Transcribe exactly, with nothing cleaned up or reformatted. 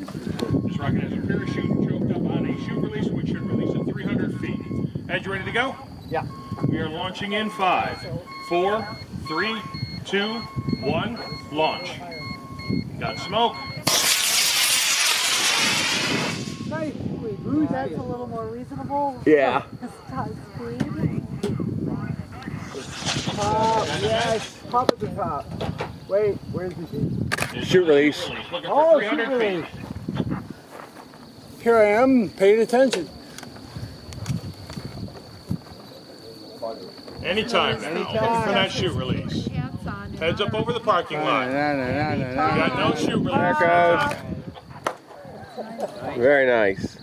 This rocket has a parachute choked up on a chute release, which should release at three hundred feet. Ed, you ready to go? Yeah. We are launching in five, four, three, two, one, launch. Got smoke. Nice. Ooh, that's a little more reasonable. Yeah. Top speed. Top, yes. Pop at the top. Wait, where's the chute? Chute release. Oh, chute release. Here I am, paying attention. Anytime now. Looking for that chute release. Heads up over the parking lot. We got no chute release. There it goes. Very nice.